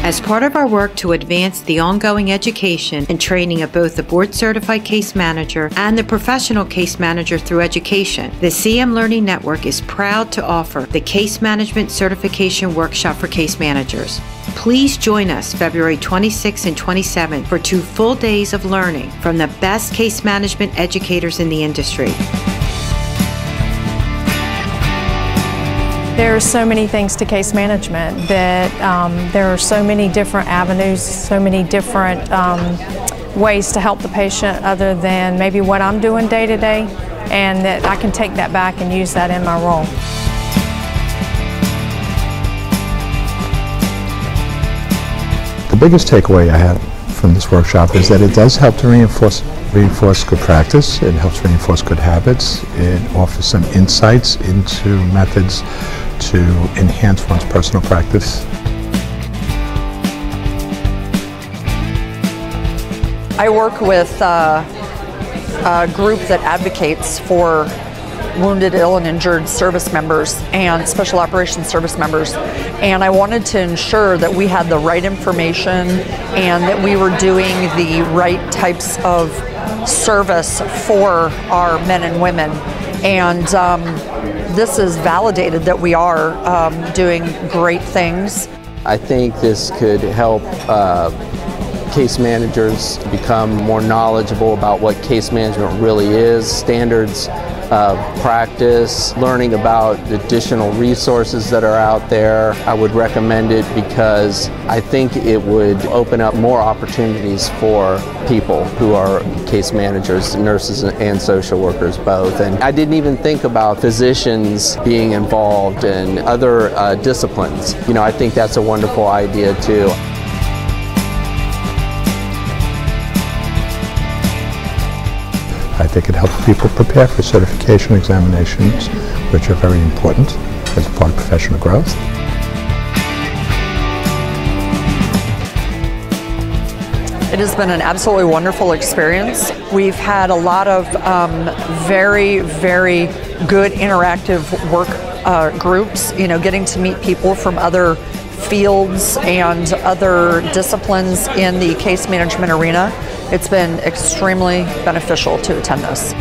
As part of our work to advance the ongoing education and training of both the board-certified case manager and the professional case manager through education, the CMLearning Network is proud to offer the Case Management Certification Workshop for Case Managers. Please join us February 26 and 27 for 2 full days of learning from the best case management educators in the industry. There are so many things to case management that there are so many different avenues, so many different ways to help the patient other than maybe what I'm doing day to day, and that I can take that back and use that in my role. The biggest takeaway I have from this workshop is that it does help to reinforce good practice. It helps reinforce good habits. It offers some insights into methods to enhance one's personal practice. I work with a group that advocates for wounded, ill, and injured service members and special operations service members, and I wanted to ensure that we had the right information and that we were doing the right types of service for our men and women, and this is validated that we are doing great things. I think this could help case managers become more knowledgeable about what case management really is, standards of practice, learning about additional resources that are out there. I would recommend it because I think it would open up more opportunities for people who are case managers, nurses and social workers both. And I didn't even think about physicians being involved in other disciplines. You know, I think that's a wonderful idea too. I think it helps people prepare for certification examinations, which are very important as part of professional growth. It has been an absolutely wonderful experience. We've had a lot of very, very good interactive work groups, you know, getting to meet people from other fields and other disciplines in the case management arena. It's been extremely beneficial to attend this.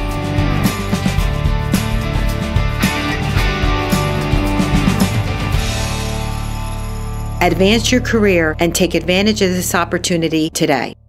Advance your career and take advantage of this opportunity today.